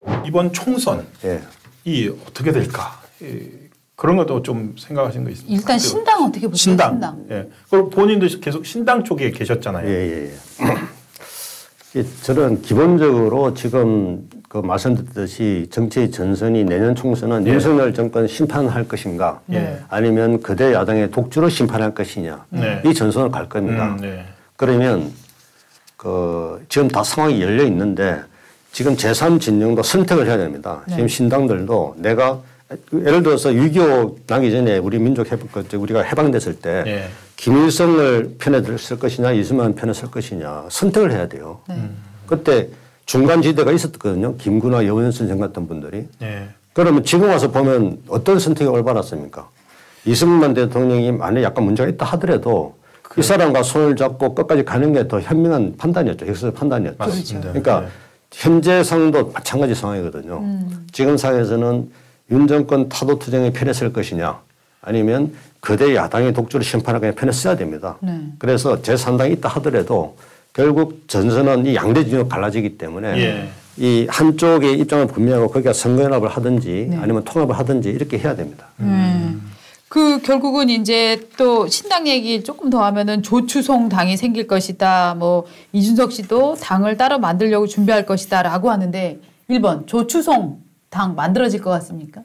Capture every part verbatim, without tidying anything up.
이번 총선이 예. 어떻게 될까? 그런 것도 좀 생각하신 거 있습니까? 일단 신당 어떻게 보세요? 신당. 신당. 예. 그리고 본인도 계속 신당 쪽에 계셨잖아요. 예, 예, 예. 저는 기본적으로 지금 그 말씀드렸듯이 정치의 전선이 내년 총선은 예. 윤석열 정권 심판할 것인가 예. 아니면 그대 야당의 독주로 심판할 것이냐 네. 이 전선을 갈 겁니다. 음, 네. 그러면 그 지금 다 상황이 열려 있는데 지금 제삼 진영도 선택을 해야 됩니다. 네. 지금 신당들도 내가 예를 들어서 육이오 나기 전에 우리 민족 해방, 우리가 해방됐을 때 예. 김일성을 편에 쓸 것이냐 이승만 편에 쓸 것이냐 선택을 해야 돼요. 네. 음. 그때 중간 지대가 있었거든요. 김구나 여원 선생 같은 분들이. 예. 그러면 지금 와서 보면 어떤 선택이 올바랐습니까? 이승만 대통령이 만약에 약간 문제가 있다 하더라도 그 이 사람과 손을 잡고 끝까지 가는 게 더 현명한 판단이었죠. 역사적 판단이었죠. 맞습니다. 그러니까 네. 현재 상황도 마찬가지 상황이거든요. 음. 지금 상황에서는 윤 정권 타도 투쟁의 편에 쓸 것이냐 아니면 거대 야당의 독주를 심판하는 편에 써야 됩니다. 네. 그래서 제삼 당이 있다 하더라도 결국 전선은 이 양대 진영으로 갈라지기 때문에 예. 이 한쪽의 입장을 분명하고 거기가 선거연합을 하든지 네. 아니면 통합을 하든지 이렇게 해야 됩니다. 음. 그 결국은 이제 또 신당 얘기 조금 더 하면은 조추송 당이 생길 것이다. 뭐 이준석 씨도 당을 따로 만들려고 준비할 것이다라고 하는데 일 번 조추송 당 만들어질 것 같습니까?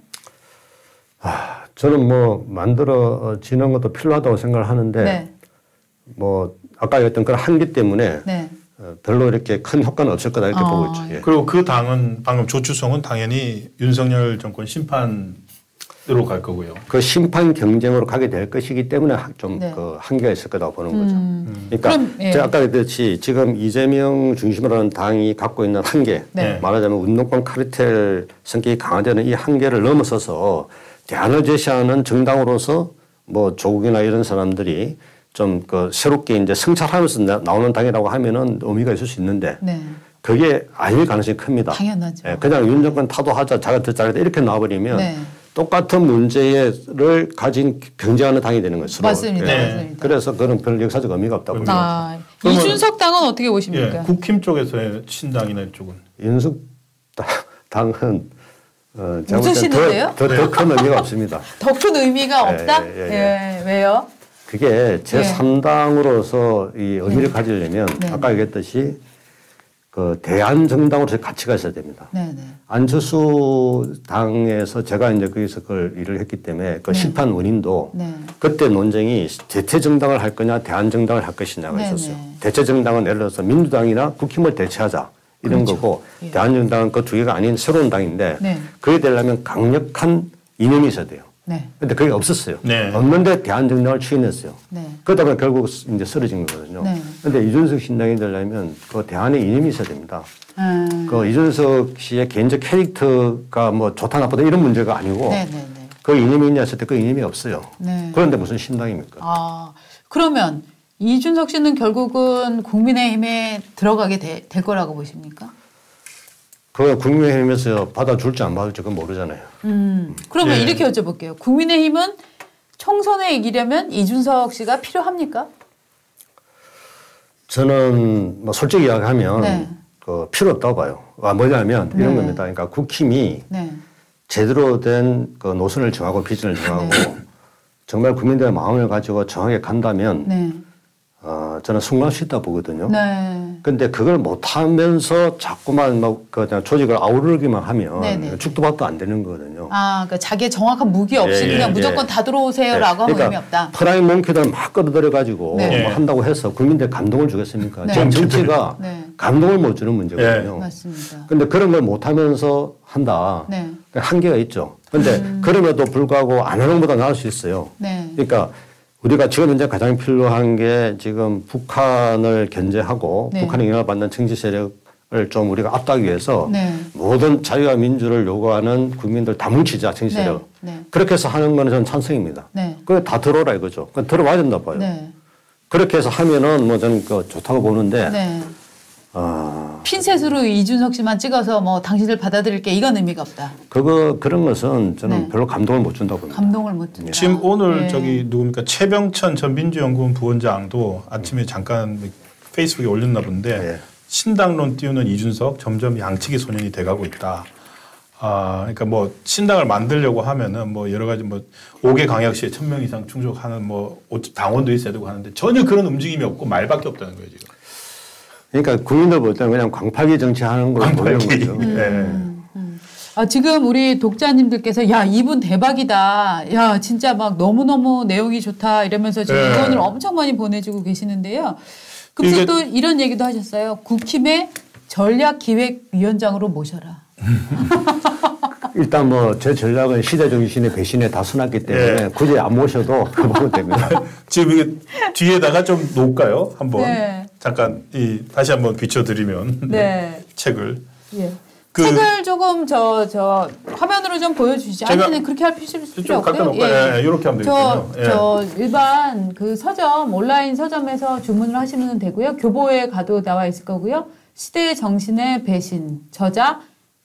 아, 저는 뭐 만들어지는 것도 필요하다고 생각을 하는데 네. 뭐 아까 얘기했던 그런 한계 때문에 네. 어, 별로 이렇게 큰 효과는 없을 거다 이렇게 어, 보고 있죠. 예. 그리고 그 당은 방금 조추송은 당연히 윤석열 정권 심판으로 갈 거고요. 그 심판 경쟁으로 가게 될 것이기 때문에 좀 네. 그 한계가 있을 거라고 보는 거죠. 음. 그러니까 그럼, 예. 제가 아까 얘기했듯이 지금 이재명 중심으로 하는 당이 갖고 있는 한계, 네. 말하자면 운동권 카르텔 성격이 강화되는 이 한계를 넘어서서 대안을 제시하는 정당으로서 뭐 조국이나 이런 사람들이 좀 그 새롭게 이제 성찰하면서 나, 나오는 당이라고 하면은 의미가 있을 수 있는데 네. 그게 아닐 가능성이 큽니다. 당연하죠. 예, 그냥 윤 정권 타도하자, 자가 더 잘하자 이렇게 나와버리면 네. 똑같은 문제를 가진 경쟁하는 당이 되는 것으로. 맞습니다. 네. 맞습니다. 그래서 그런 별 역사적 의미가 없다고 봅니다. 아, 그러면- 이준석 당은 어떻게 보십니까? 예. 국힘 쪽에서의 신당이나 이쪽은. 윤석 당은 어, 제가 볼 웃으시는데요? 더, 더, 더 큰 의미가 없습니다. 더 큰 의미가 예, 없다? 예, 예, 예, 왜요? 그게 제삼 당으로서 이 의미를 네. 가지려면 네. 아까 얘기했듯이 그 대안정당으로서 가치가 있어야 됩니다. 네, 네. 안철수 당에서 제가 이제 거기서 그걸 일을 했기 때문에 그 네. 심판 원인도 네. 그때 논쟁이 대체 정당을 할 거냐 대안 정당을 할 것이냐가 네, 있었어요. 네. 대체 정당은 예를 들어서 민주당이나 국힘을 대체하자 이런 그렇죠. 거고 예. 대안 정당은 그 두 개가 아닌 새로운 당인데 네. 그게 되려면 강력한 이념이 있어야 돼요. 네. 근데 그게 없었어요. 네. 없는데 대안 정당을 추진했어요. 네. 그러다 보면 결국 이제 쓰러진 거거든요. 네. 그런데 이준석 신당이 되려면 그 대안의 이념이 있어야 됩니다. 음. 그 이준석 씨의 개인적 캐릭터가 뭐 좋다 나쁘다 이런 문제가 아니고 네, 네, 네. 그 이념이 있냐 했을 때 그 이념이 없어요. 네. 그런데 무슨 신당입니까? 아, 그러면 이준석 씨는 결국은 국민의힘에 들어가게 되, 될 거라고 보십니까? 그 국민의힘에서 받아줄지 안 받을지 그건 모르잖아요. 음. 그러면 예. 이렇게 여쭤볼게요. 국민의힘은 총선에 이기려면 이준석 씨가 필요합니까? 저는 뭐 솔직히 이야기하면 네. 그 필요 없다고 봐요. 아, 뭐냐면 이런 네. 겁니다. 그러니까 국힘이 네. 제대로 된 그 노선을 정하고 비전을 정하고 네. 정말 국민들의 마음을 가지고 정하게 간다면 네. 어, 저는 성공할 수 있다 보거든요. 네. 근데 그걸 못하면서 자꾸만 막 그냥 조직을 아우르기만 하면 네네. 죽도 밥도 안 되는 거거든요. 아, 그러니까 자기의 정확한 무기 없이 예, 그냥 예, 무조건 예. 다 들어오세요라고 하면 의미 없다. 프라임 몽키들 막 끌어들여 가지고 네. 뭐 한다고 해서 국민들 감동을 주겠습니까? 네. 지금 정치가 네. 감동을 못 주는 문제거든요. 맞습니다. 근데 그런 걸 못하면서 한다. 네. 한계가 있죠. 근데 음. 그럼에도 불구하고 안 하는 것보다 나을 수 있어요. 네. 그러니까 우리가 지금 현재 가장 필요한 게 지금 북한을 견제하고 네. 북한에 영향을 받는 정치 세력을 좀 우리가 압도하기 위해서 네. 모든 자유와 민주를 요구하는 국민들 다 뭉치자 정치 네. 세력. 네. 그렇게 해서 하는 거는 저는 찬성입니다. 네. 그게 다 들어오라 이거죠. 그러니까 들어와야 된다 봐요. 네. 그렇게 해서 하면은 뭐 저는 그 좋다고 보는데 네. 어, 핀셋으로 이준석 씨만 찍어서 뭐 당신들 받아들일게 이건 의미가 없다. 그거 그런 것은 저는 네. 별로 감동을 못 준다고 봅니다. 감동을 못 준다. 지금 오늘 네. 저기 누굽니까 최병천 전 민주연구원 부원장도 아침에 잠깐 페이스북에 올렸나 본데 네. 신당론 띄우는 이준석 점점 양치기 소년이 돼가고 있다. 아, 그러니까 뭐 신당을 만들려고 하면은 뭐 여러 가지 뭐 오 개 광역시에 천 명 이상 충족하는 뭐 당원도 있어야 되고 하는데 전혀 그런 움직임이 없고 말밖에 없다는 거예요 지금. 그러니까 국민들 볼 때는 그냥 광팔기 정치하는 걸로 보는 거죠. 음. 네. 음, 음. 아, 지금 우리 독자님들께서 야 이분 대박이다. 야 진짜 막 너무너무 내용이 좋다 이러면서 지금 네. 응원을 엄청 많이 보내주고 계시는데요. 급속 또 이런 얘기도 하셨어요. 국힘의 전략기획위원장으로 모셔라. 일단 뭐 제 전략은 시대 정신의 배신에 다 써놨기 때문에 네. 굳이 안 모셔도 보면 됩니다. 지금 이게 뒤에다가 좀 놓을까요? 한번 네. 잠깐 이 다시 한번 비춰드리면 네. 책을. 예. 그 책을 조금 저 저 화면으로 좀 보여주시죠. 아니면 그렇게 할 필요 좀 필요 갖다 없고요. 놓을까요? 예, 예, 이렇게 하면 저, 되겠군요. 예. 저 일반 그 서점 온라인 서점에서 주문을 하시면 되고요. 교보에 가도 나와 있을 거고요. 시대의 정신의 배신 저자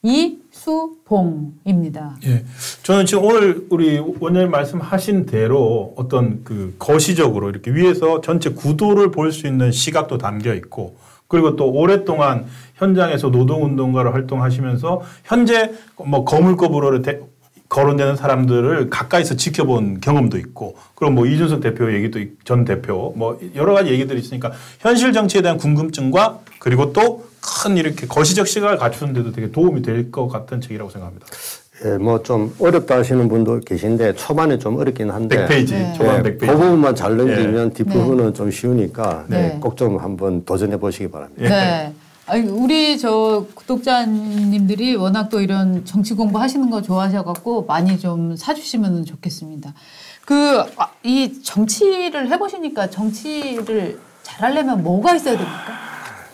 이수봉입니다. 예, 저는 지금 오늘 우리 원장님 말씀하신 대로 어떤 그 거시적으로 이렇게 위에서 전체 구도를 볼 수 있는 시각도 담겨 있고, 그리고 또 오랫동안 현장에서 노동운동가로 활동하시면서 현재 뭐 거물급으로 거론되는 사람들을 가까이서 지켜본 경험도 있고, 그리고 뭐 이준석 대표 얘기도 전 대표 뭐 여러 가지 얘기들이 있으니까 현실 정치에 대한 궁금증과 그리고 또 큰 이렇게 거시적 시각을 갖추는데도 되게 도움이 될 것 같은 책이라고 생각합니다. 예, 뭐 좀 어렵다 하시는 분도 계신데 초반에 좀 어렵긴 한데 백 페이지, 네. 초반 예, 백 페이지. 그 부분만 잘 넘기면 네. 뒷부분은 네. 좀 쉬우니까 네. 꼭 좀 한번 도전해 보시기 바랍니다. 예. 네. 아니, 우리 저 구독자님들이 워낙 또 이런 정치 공부 하시는 거 좋아하셔갖고 많이 좀 사주시면 좋겠습니다. 그, 이 정치를 해보시니까 정치를 잘하려면 뭐가 있어야 됩니까?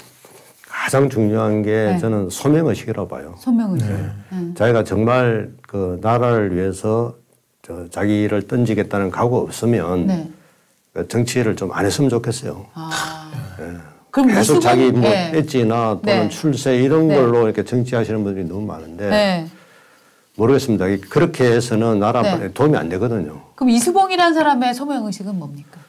가장 중요한 게 네. 저는 소명의식이라고 봐요. 소명의식. 네. 네. 자기가 정말 그 나라를 위해서 저 자기를 던지겠다는 각오 없으면 네. 그 정치를 좀 안 했으면 좋겠어요. 아. 예. 그럼 계속 이수봉- 자기 뭐 네. 배지나 또는 네. 출세 이런 네. 걸로 이렇게 정치하시는 분들이 너무 많은데 네. 모르겠습니다. 그렇게 해서는 나라 네. 도움이 안 되거든요. 그럼 이수봉이라는 사람의 소명의식은 뭡니까?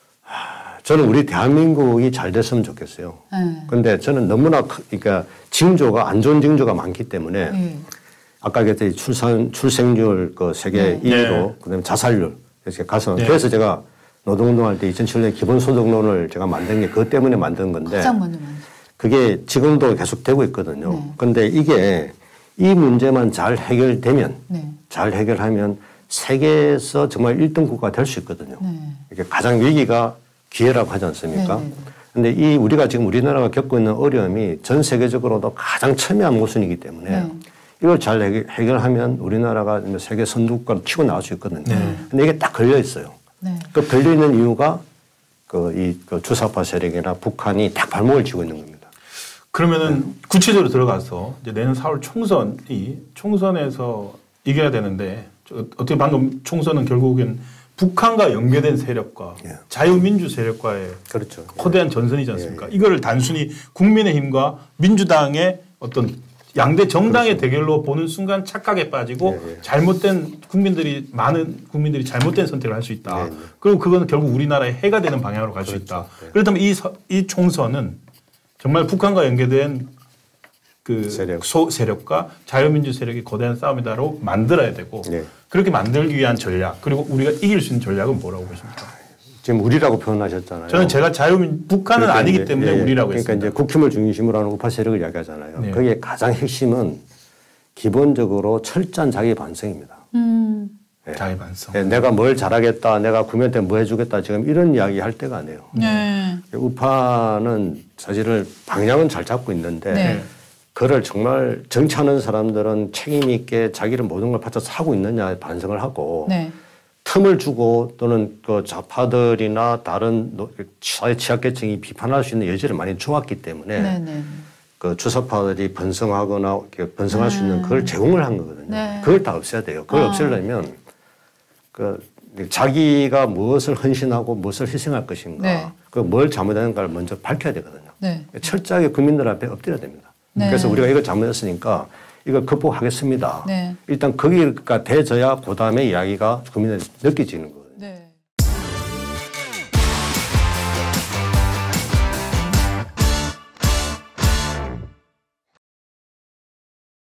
저는 우리 대한민국이 잘 됐으면 좋겠어요. 네. 근데 저는 너무나 크- 그러니까 징조가 안 좋은 징조가 많기 때문에 네. 아까 얘기했듯이 출산 출생률 그 세계 네. 일 위로 네. 그다음에 자살률 그래서 가서 네. 그래서 제가 노동운동할 때 이천칠 년 기본소득론을 제가 만든 게 그것 때문에 만든 건데 가장 먼저 먼저. 그게 지금도 계속 되고 있거든요. 네. 그런데 이게 이 문제만 잘 해결되면 네. 잘 해결하면 세계에서 정말 일 등 국가가 될 수 있거든요. 네. 이게 가장 위기가 기회라고 하지 않습니까? 네, 네, 네. 근데 이 우리가 지금 우리나라가 겪고 있는 어려움이 전 세계적으로도 가장 첨예한 모순이기 때문에 네. 이걸 잘 해결- 해결하면 우리나라가 세계 선두국가로 치고 나갈 수 있거든요. 근데 이게 딱 걸려 있어요. 네. 그 걸려 있는 이유가 그 이 그 주사파 세력이나 북한이 딱 발목을 쥐고 있는 겁니다. 그러면은 구체적으로 들어가서 이제 내년 사월 총선이 총선에서 이겨야 되는데 저 어떻게 방금 총선은 결국엔 북한과 연계된 세력과 예. 자유민주 세력과의 그렇죠. 거대한 전선이지 않습니까? 이거를 단순히 국민의힘과 민주당의 어떤 양대 정당의 대결로 보는 순간 착각에 빠지고 예, 예. 잘못된 국민들이 많은 국민들이 잘못된 선택을 할 수 있다. 예, 예. 그리고 그거는 결국 우리나라에 해가 되는 방향으로 갈 수 있다. 예. 그렇다면 이, 서- 이 총선은 정말 북한과 연계된 그 세력. 소 세력과 자유민주 세력이 거대한 싸움이다로 만들어야 되고 예. 그렇게 만들기 위한 전략 그리고 우리가 이길 수 있는 전략은 뭐라고 보십니까? 지금 우리라고 표현하셨잖아요. 저는 제가 자유민 북한은 그러니까 아니기 이제, 때문에 예, 예. 우리라고 그러니까 했습니다. 이제 국힘을 중심으로 하는 우파 세력을 이야기하잖아요. 네. 거기에 가장 핵심은 기본적으로 철저한 자기 반성입니다. 음. 예. 자기 반성. 예, 내가 뭘 잘하겠다, 내가 국민 때문에 뭐 해주겠다, 지금 이런 이야기 할 때가 아니에요. 네. 우파는 사실은 방향은 잘 잡고 있는데 네. 그를 정말 정치하는 사람들은 책임 있게 자기를 모든 걸 바쳐서 하고 있느냐 반성을 하고 네. 틈을 주고 또는 그 좌파들이나 다른 노- 사회 취약계층이 비판할 수 있는 여지를 많이 주었기 때문에 네. 네. 그 주사파들이 번성하거나 이렇게 번성할 수 있는 그걸 제공을 한 거거든요. 네. 그걸 다 없애야 돼요. 그걸 아. 없애려면 그 자기가 무엇을 헌신하고 무엇을 희생할 것인가, 네. 그 뭘 잘못했는가를 먼저 밝혀야 되거든요. 네. 철저하게 국민들 앞에 엎드려야 됩니다. 네. 그래서 우리가 이걸 잘못했으니까 이걸 극복하겠습니다. 네. 일단 거기가 돼져야 그 다음에 이야기가 국민들이 느껴지는 거예요.